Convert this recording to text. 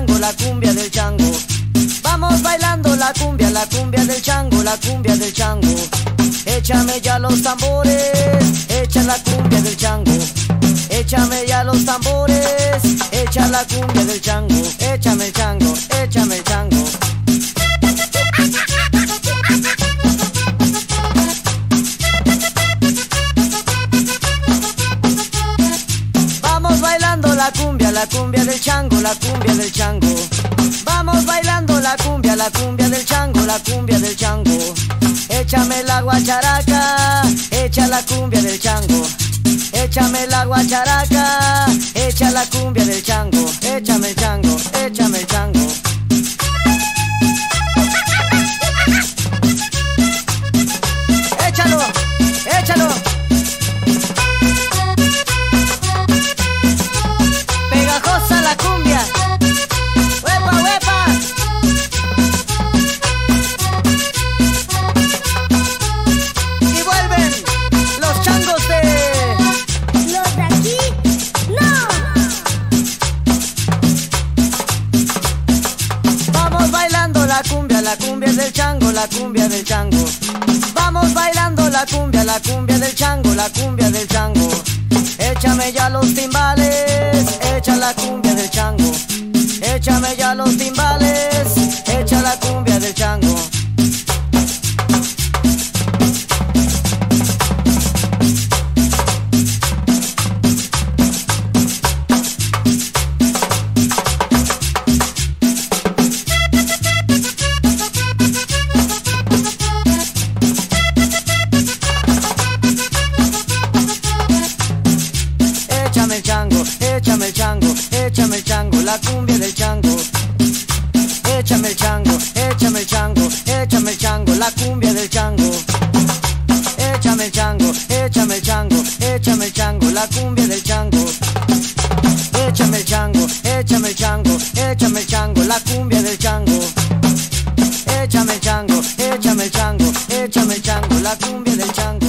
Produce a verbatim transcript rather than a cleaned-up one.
chango, la cumbia del chango. Vamos bailando la cumbia, la cumbia del chango, la cumbia del chango. Échame ya los tambores, echa la cumbia del chango. Échame ya los tambores, echa la cumbia del chango. Échame el chango, échame el chango. Vamos bailando la cumbia, la cumbia del chango, la cumbia del chango. Vamos bailando la cumbia, la cumbia del chango, la cumbia del chango. Échame la guacharaca, echa la cumbia del chango. Échame la guacharaca, echa la cumbia del chango. Échame el chango, échame el chango. Échalo, échalo. Pegajosa la cumbia. ¡Huepa, huepa! Y vuelven los changos de... Los de aquí, no. Vamos bailando la cumbia, la cumbia del chango, la cumbia del chango. Vamos bailando la cumbia, la cumbia del chango, la cumbia del chango. Échame ya los timbales, echa la cumbia del chango. Échame ya los timbales, echa la cumbia del chango. Échame el chango, échame el chango, échame el chango, la cumbia del chango. Échame el chango, échame el chango, échame el chango, la cumbia del chango. Échame el chango, échame el chango, échame el chango, la cumbia del chango. Échame el chango, échame el chango, échame el chango, la cumbia del chango. Échame el chango, échame el chango, échame el chango, la cumbia del chango.